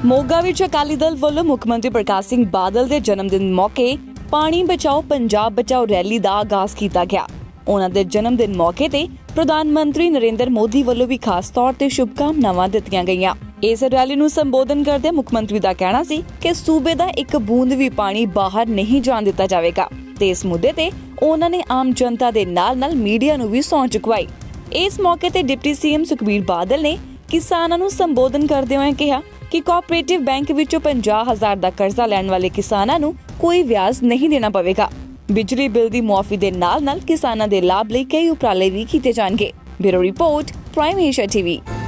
ਮੋਗਾ ਵਿੱਚ ਅਕਾਲੀ ਦਲ ਵੱਲੋਂ ਮੁੱਖ ਮੰਤਰੀ ਪ੍ਰਕਾਸ਼ ਸਿੰਘ ਬਾਦਲ ਦੇ ਜਨਮ ਦਿਨ ਮੌਕੇ ਪਾਣੀ ਬਚਾਓ ਪੰਜਾਬ ਬਚਾਓ ਰੈਲੀ ਦਾ ਆਗਾਜ਼ ਕੀਤਾ ਗਿਆ। ਉਹਨਾਂ ਦੇ ਜਨਮ ਦਿਨ ਮੌਕੇ ਤੇ ਪ੍ਰਧਾਨ ਮੰਤਰੀ ਨਰਿੰਦਰ ਮੋਦੀ ਵੱਲੋਂ ਵੀ ਖਾਸ ਤੌਰ ਤੇ ਸ਼ੁਭਕਾਮਨਾਵਾਂ ਦਿੱਤੀਆਂ ਗਈਆਂ। ਇਸ ਰੈਲੀ ਨੂੰ ਸੰਬੋਧਨ ਕਰਦੇ ਮੁੱਖ ਮੰਤਰੀ ਦਾ ਕਹਿਣਾ ਸੀ ਕਿ ਸੂਬੇ ਦਾ ਇੱਕ ਬੂੰਦ ਵੀ ਪਾਣੀ ਬਾਹਰ ਨਹੀਂ ਜਾਣ ਦਿੱਤਾ ਜਾਵੇਗਾ ਤੇ ਇਸ ਮੁੱਦੇ ਤੇ ਉਹਨਾਂ ਨੇ ਆਮ ਜਨਤਾ ਦੇ ਨਾਲ ਮੀਡੀਆ ਨੂੰ ਵੀ ਸਹੁੰ ਚੁਕਵਾਈ। ਇਸ ਮੌਕੇ ਤੇ ਡਿਪਟੀ ਸੀਐਮ ਸੁਖਬੀਰ ਬਾਦਲ ਨੇ ਕਿਸਾਨਾਂ ਨੂੰ ਸੰਬੋਧਨ ਕਰਦੇ ਹੋਏ ਕਿਹਾ ਕਿ ਕੋਆਪਰੇਟਿਵ ਬੈਂਕ ਵਿੱਚੋਂ 50,000 ਦਾ ਕਰਜ਼ਾ ਲੈਣ ਵਾਲੇ ਕਿਸਾਨਾਂ ਨੂੰ ਕੋਈ ਵਿਆਜ ਨਹੀਂ ਦੇਣਾ ਪਵੇਗਾ। ਬਿਜਲੀ ਬਿੱਲ ਦੀ ਮੁਆਫੀ ਦੇ ਨਾਲ ਕਿਸਾਨਾਂ ਦੇ ਲਾਭ ਲਈ ਕਈ ਉਪਰਾਲੇ ਵੀ ਕੀਤੇ ਜਾਣਗੇ। Bureau report, prime Asia TV.